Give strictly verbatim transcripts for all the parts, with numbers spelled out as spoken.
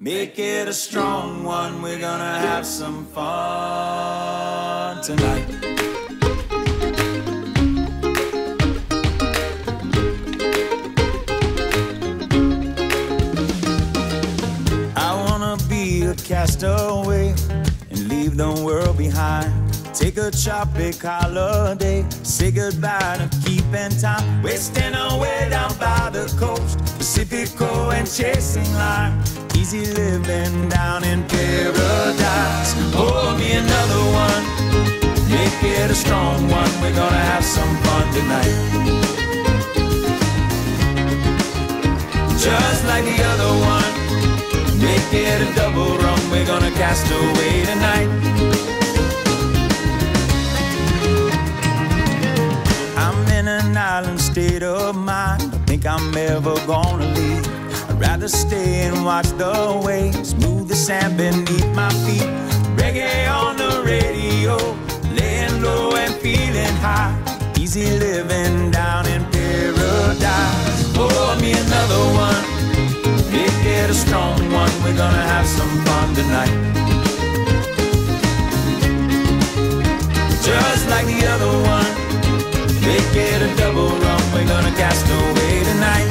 Make it a strong one, we're gonna have some fun tonight. I wanna be a castaway and leave the world behind. Take a tropic holiday, say goodbye to keeping time. Wasting away down by the coast, Pacifico and chasing lime. Easy living down in paradise. Pour me another one, make it a strong one. We're gonna have some fun tonight. Just like the other one, make it a double rum. We're gonna cast away tonight. I'm in an island state of mind, don't think I'm ever gonna leave. I'd rather stay and watch the waves move the sand beneath my feet. Reggae on the radio, laying low and feeling high. Easy living down in paradise. Pour me another one, make it a strong one. We're gonna have some fun tonight. Just like the other one, make it a double rum. We're gonna cast away tonight.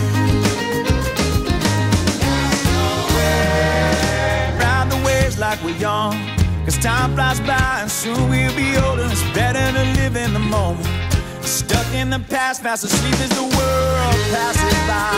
Ride the waves like we're young, cause time flies by and soon we'll be older. It's better to live in the moment. Stuck in the past, fast asleep as the world passes by.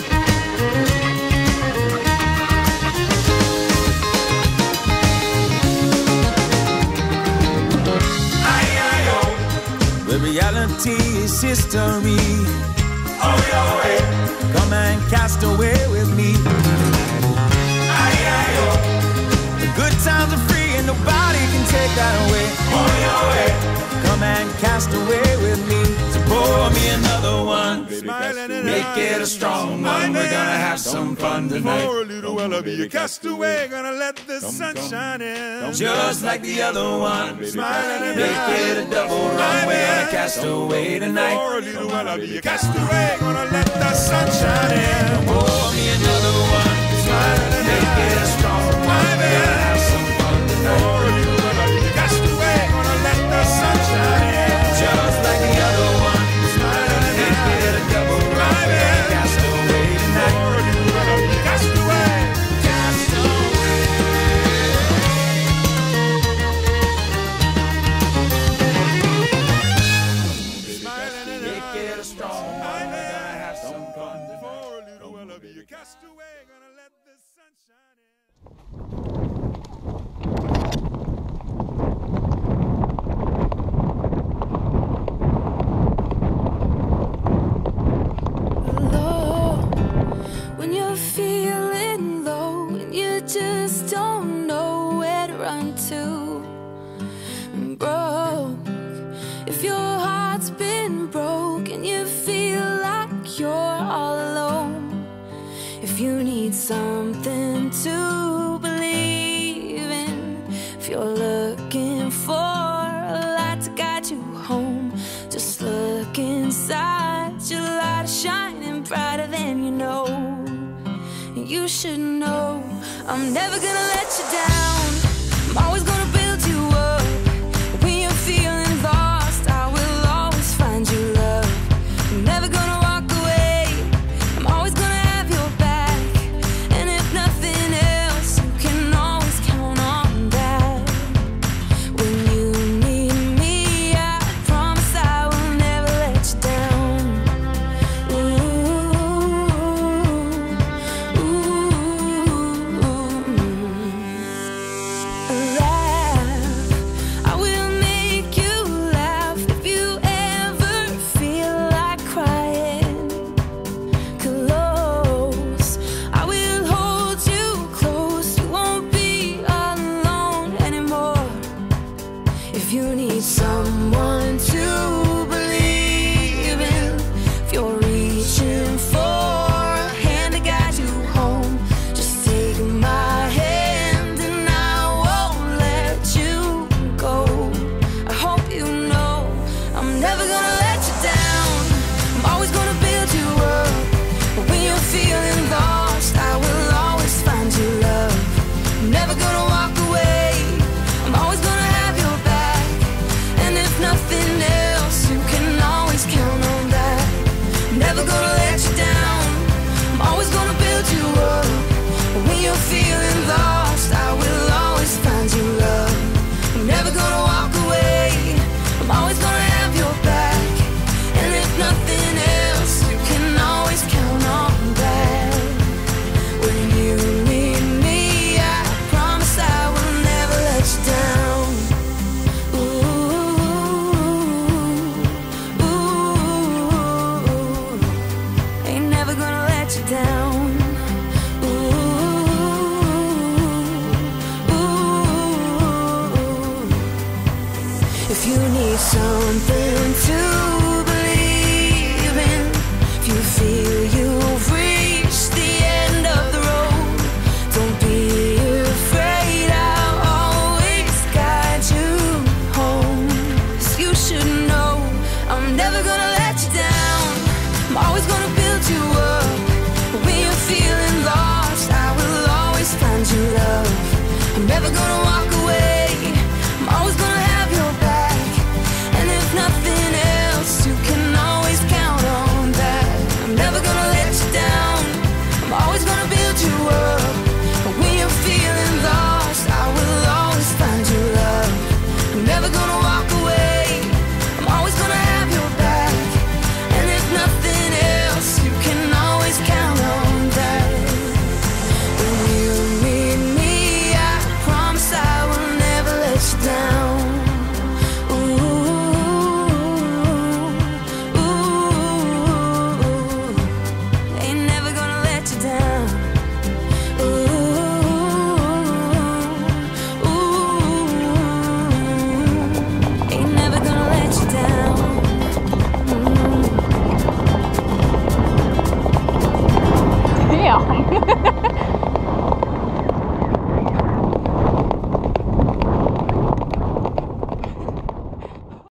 The reality is history. Oh, yeah, yeah. Come and cast away with me. Aye, aye, oh. The good times are free and nobody can take that away. Oh, yeah, yeah. Come and cast away with me. So pour me another one, make it a strong one. We're gonna have some fun tonight. For a little while I'll be a castaway, gonna let the sun shine in. Just like the other one, make it a double run. We're gonna cast away tonight. For a little while I'll be a castaway, gonna let the sun shine in. Pour me another one, make it a strong one. We're gonna have some fun tonight. For a little while I'll be a castaway, gonna let the sun shine in. Just like the other one, make it a double run. We're gonna cast away tonight. For a little while I'll be a castaway. Cast away. Make it a strong one. We're gonna have some fun tonight. For a little while I'll be a castaway, gonna let the sun shine in. When you're feeling low and you just don't know where to run to, broke. If your heart's been broke and you feel like you're all alone, if you need something to believe in, if you're looking for a light to guide you home, just look inside. Your light is shining brighter than you know. And you should know I'm never gonna let you down. I'm always gonna build you up. When you're feeling lost, I will always find you love. I'm never gonna walk away. I'm always gonna have your back. And if nothing else, you can always count on that. When you need me, I promise I will never let you down. Ooh, ooh, ooh. gonna let you down. I'm always gonna build you up. When you're feeling lost, I will always find you love. I'm never gonna walk away.